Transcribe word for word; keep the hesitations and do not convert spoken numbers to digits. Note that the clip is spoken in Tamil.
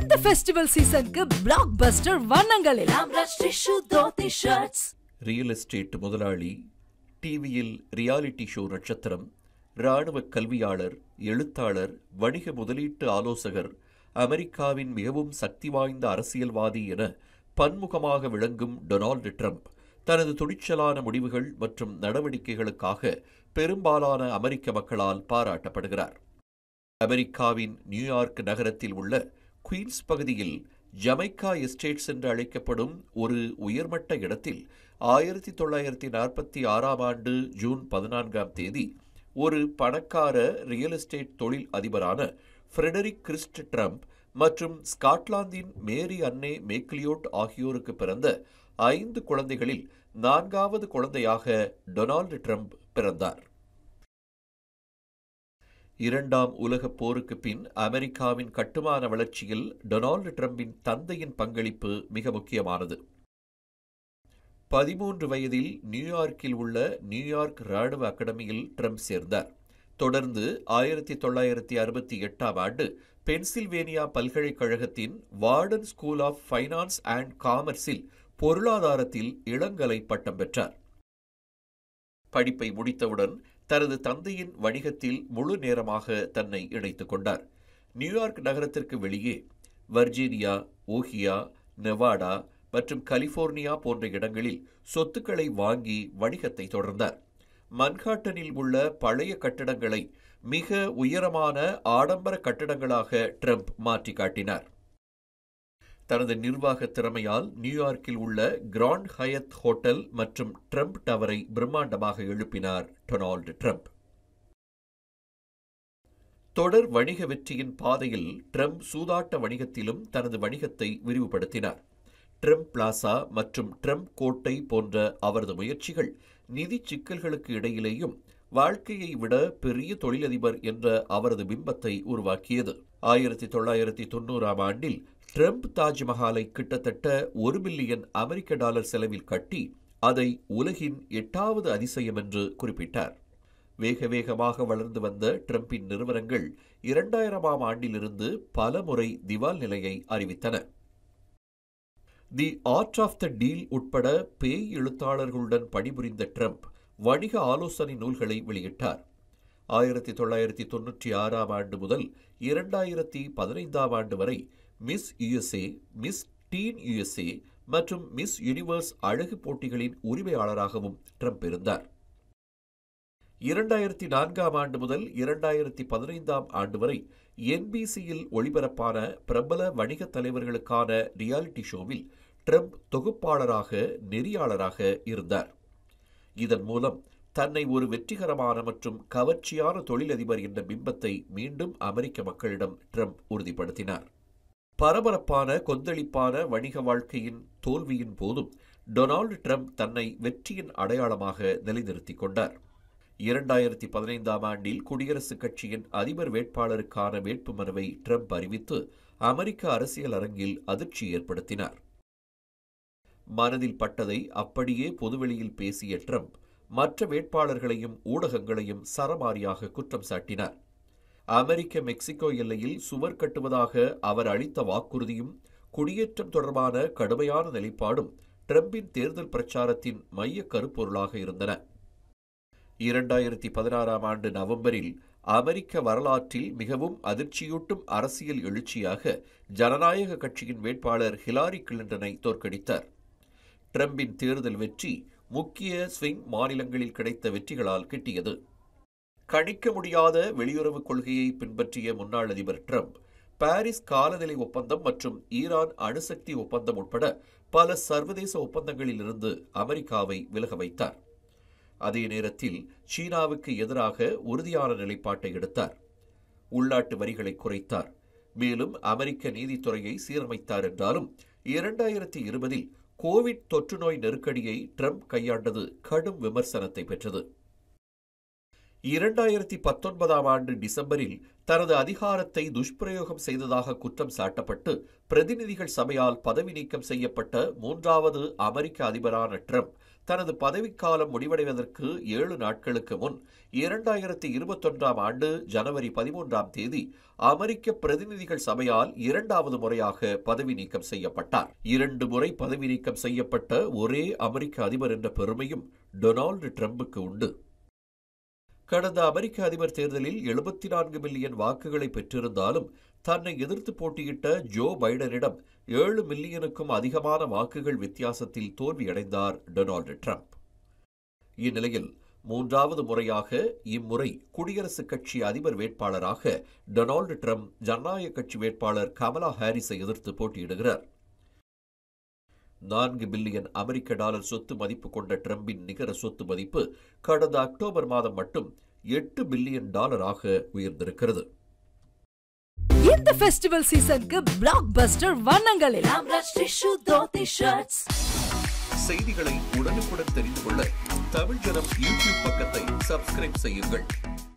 இந்த ஃபெஸ்டிவல் சீசனுக்கு பிளாக்பஸ்டர் வண்ணங்கள் எல்லாம் ரஷ்டிஷு தோத்தி ஷர்ட்ஸ். ரியல் எஸ்டேட் முதலாளி, டிவியில் ரியாலிட்டி ஷோ நட்சத்திரம், இராணுவ கல்வியாளர், எழுத்தாளர், வணிக முதலீட்டு ஆலோசகர், அமெரிக்காவின் மிகவும் சக்தி வாய்ந்த அரசியல்வாதி என பன்முகமாக விளங்கும் டொனால்டு ட்ரம்ப் தனது துணிச்சலான முடிவுகள் மற்றும் நடவடிக்கைகளுக்காக பெரும்பாலான அமெரிக்க மக்களால் பாராட்டப்படுகிறார். அமெரிக்காவின் நியூயார்க் நகரத்தில் உள்ள குயின்ஸ் பகுதியில் ஜமைக்கா எஸ்டேட்ஸ் என்று அழைக்கப்படும் ஒரு உயர்மட்ட இடத்தில் ஆயிரத்தி தொள்ளாயிரத்தி நாற்பத்தி ஆறாம் ஆண்டு ஜூன் பதினான்காம் தேதி ஒரு பணக்கார ரியல் எஸ்டேட் தொழில் அதிபரான ஃப்ரெடரிக் கிறிஸ்ட் ட்ரம்ப் மற்றும் ஸ்காட்லாந்தின் மேரி அன்னே மேக்லியோட் ஆகியோருக்கு பிறந்த ஐந்து குழந்தைகளில் நான்காவது குழந்தையாக டொனால்டு ட்ரம்ப் பிறந்தார். இரண்டாம் உலகப் போருக்கு பின் அமெரிக்காவின் கட்டுமான வளர்ச்சியில் டொனால்டு ட்ரம்பின் தந்தையின் பங்களிப்பு மிக முக்கியமானது. பதிமூன்று வயதில் நியூயார்க்கில் உள்ள நியூயார்க் இராணுவ அகாடமியில் ட்ரம்ப் சேர்ந்தார். தொடர்ந்து ஆயிரத்தி தொள்ளாயிரத்தி அறுபத்தி எட்டாம் ஆண்டு பென்சில்வேனியா பல்கலைக்கழகத்தின் Wharton school of finance and காமர்ஸில் பொருளாதாரத்தில் இளங்கலை பட்டம் பெற்றார். படிப்பை முடித்தவுடன் தனது தந்தையின் வணிகத்தில் முழு நேரமாக தன்னை இணைத்துக் கொண்டார். நியூயார்க் நகரத்திற்கு வெளியே வர்ஜீனியா, ஓஹியா, நெவாடா மற்றும் கலிபோர்னியா போன்ற இடங்களில் சொத்துக்களை வாங்கி வணிகத்தை தொடர்ந்தார். மன்ஹாட்டனில் உள்ள பழைய கட்டடங்களை மிக உயரமான ஆடம்பர கட்டடங்களாக ட்ரம்ப் மாற்றி காட்டினார். தனது நிர்வாக திறமையால் நியூயார்க்கில் உள்ள கிராண்ட் ஹயத் ஹோட்டல் மற்றும் ட்ரம்ப் டவரை பிரம்மாண்டமாக எழுப்பினார் டொனால்டு ட்ரம்ப். தொடர் வணிக வெற்றியின் பாதையில் ட்ரம்ப் சூதாட்ட வணிகத்திலும் தனது வணிகத்தை விரிவுபடுத்தினார். ட்ரம்ப் பிளாசா மற்றும் ட்ரம்ப் கோட்டை போன்ற அவரது முயற்சிகள் நிதி சிக்கல்களுக்கு இடையிலேயும் வாழ்க்கையை விட பெரிய தொழிலதிபர் என்ற அவரது பிம்பத்தை உருவாக்கியது. ஆயிரத்தி தொள்ளாயிரத்தி தொன்னூறாம் ஆண்டில் ட்ரம்ப் தாஜ்மஹாலை கிட்டத்தட்ட ஒரு பில்லியன் அமெரிக்க டாலர் செலவில் கட்டி அதை உலகின் எட்டாவது அதிசயம் என்று குறிப்பிட்டார். வேக வேகமாக வளர்ந்து வந்த ட்ரம்பின் நிறுவனங்கள் இரண்டாயிரமாம் ஆண்டிலிருந்து பல முறை திவால் நிலையை அறிவித்தன. The art of the deal உட்பட பேய் எழுத்தாளர்களுடன் பணிபுரிந்த ட்ரம்ப் வணிக ஆலோசனை நூல்களை வெளியிட்டார். ஆயிரத்தி தொள்ளாயிரத்தி தொன்னூற்றி ஆறாம் ஆண்டு முதல் இரண்டாயிரத்தி பதினைந்தாம் ஆண்டு வரை Miss USA, Miss Teen USA மற்றும் மிஸ் யூனிவர்ஸ் அழகு போட்டிகளின் உரிமையாளராகவும் ட்ரம்ப் இருந்தார். இரண்டாயிரத்தி நான்காம் ஆண்டு முதல் இரண்டாயிரத்தி பதினைந்தாம் ஆண்டு வரை என்பிசியில் ஒளிபரப்பான பிரபல வணிக தலைவர்களுக்கான ரியாலிட்டி ஷோவில் ட்ரம்ப் தொகுப்பாளராக, நெறியாளராக இருந்தார். இதன் மூலம் தன்னை ஒரு வெற்றிகரமான மற்றும் கவர்ச்சியான தொழிலதிபர் என்ற பிம்பத்தை மீண்டும் அமெரிக்க மக்களிடம் ட்ரம்ப் உறுதிப்படுத்தினார். பரபரப்பான கொந்தளிப்பான வணிக வாழ்க்கையின் தோல்வியின் போதும் டொனால்டு ட்ரம்ப் தன்னை வெற்றியின் அடையாளமாக நிலைநிறுத்திக் கொண்டார். இரண்டாயிரத்தி பதினைந்தாம் ஆண்டில் குடியரசுக் கட்சியின் அதிபர் வேட்பாளருக்கான வேட்புமனுவை ட்ரம்ப் அறிவித்து அமெரிக்க அரசியல் அரங்கில் அதிர்ச்சி ஏற்படுத்தினார். மனதில் பட்டதை அப்படியே பொதுவெளியில் பேசிய ட்ரம்ப் மற்ற வேட்பாளர்களையும் ஊடகங்களையும் சரமாரியாக குற்றம் சாட்டினார். அமெரிக்க மெக்சிகோ எல்லையில் சுவர் கட்டுவதாக அவர் அளித்த வாக்குறுதியும் குடியேற்றம் தொடர்பான கடுமையான நிலைப்பாடும் ட்ரம்பின் தேர்தல் பிரச்சாரத்தின் மைய கருப்பொருளாக இருந்தன. இரண்டாயிரத்தி பதினாறாம் ஆண்டு நவம்பரில் அமெரிக்க வரலாற்றில் மிகவும் அதிர்ச்சியூட்டும் அரசியல் எழுச்சியாக ஜனநாயக கட்சியின் வேட்பாளர் ஹிலாரி கிளின்டனை தோற்கடித்தார். ட்ரம்பின் தேர்தல் வெற்றி முக்கிய ஸ்விங் மாநிலங்களில் கிடைத்த வெற்றிகளால் கிட்டியது. கணிக்க முடியாத வெளியுறவு கொள்கையை பின்பற்றிய முன்னாள் அதிபர் ட்ரம்ப் பாரிஸ் காலநிலை ஒப்பந்தம் மற்றும் ஈரான் அணுசக்தி ஒப்பந்தம் உட்பட பல சர்வதேச ஒப்பந்தங்களில் இருந்து அமெரிக்காவை விலக வைத்தார். அதே நேரத்தில் சீனாவுக்கு எதிராக உறுதியான நிலைப்பாட்டை எடுத்தார். உள்நாட்டு வரிகளை குறைத்தார். மேலும் அமெரிக்க நீதித்துறையை சீரமைத்தார். என்றாலும் இரண்டாயிரத்தி இருபதில் கோவிட் தொற்று நோய் நெருக்கடியை ட்ரம்ப் கையாண்டது கடும் விமர்சனத்தை பெற்றது. இரண்டாயிரத்தி பத்தொன்பதாம் ஆண்டு டிசம்பரில் தனது அதிகாரத்தை துஷ்பிரயோகம் செய்ததாக குற்றம் சாட்டப்பட்டு பிரதிநிதிகள் சபையால் பதவி நீக்கம் செய்யப்பட்ட மூன்றாவது அமெரிக்க அதிபரான ட்ரம்ப் தனது பதவிக்காலம் முடிவடைவதற்கு ஏழு நாட்களுக்கு முன் இரண்டாயிரத்தி இருபத்தொன்றாம் ஆண்டு ஜனவரி பதிமூன்றாம் தேதி அமெரிக்க பிரதிநிதிகள் சபையால் இரண்டாவது முறையாக பதவி நீக்கம் செய்யப்பட்டார். இரண்டு முறை பதவி நீக்கம் செய்யப்பட்ட ஒரே அமெரிக்க அதிபர் என்ற பெருமையும் டொனால்டு டிரம்புக்கு உண்டு. கடந்த அமெரிக்க அதிபர் தேர்தலில் எழுபத்தி நான்கு மில்லியன் வாக்குகளை பெற்றிருந்தாலும் தன்னை எதிர்த்து போட்டியிட்ட ஜோ பைடனிடம் ஏழு மில்லியனுக்கும் அதிகமான வாக்குகள் வித்தியாசத்தில் தோல்வியடைந்தார் டொனால்டு டிரம்ப். இந்நிலையில் மூன்றாவது முறையாக இம்முறை குடியரசுக் கட்சி அதிபர் வேட்பாளராக டொனால்டு டிரம்ப் ஜனநாயக கட்சி வேட்பாளர் கமலா ஹாரிஸை எதிர்த்து போட்டியிடுகிறார். நான்கு பில்லியன் அமெரிக்க டாலர் சொத்து மதிப்பு கொண்ட டிரம்பின் நிகர சொத்து மதிப்பு கடந்த அக்டோபர் மாதம் மட்டும் எட்டு பில்லியன் டாலராக உயர்ந்திருக்கிறது. இந்த ஃபெஸ்டிவல் சீசனுக்கு பிளாக் பஸ்டர் வண்ணங்கள் எல்லாம் செய்திகளை உடனுக்குடன் தெரிந்து கொள்ள தமிழ் ஜனம் யூடியூப் பக்கத்தை சப்ஸ்கிரைப் செய்யுங்கள்.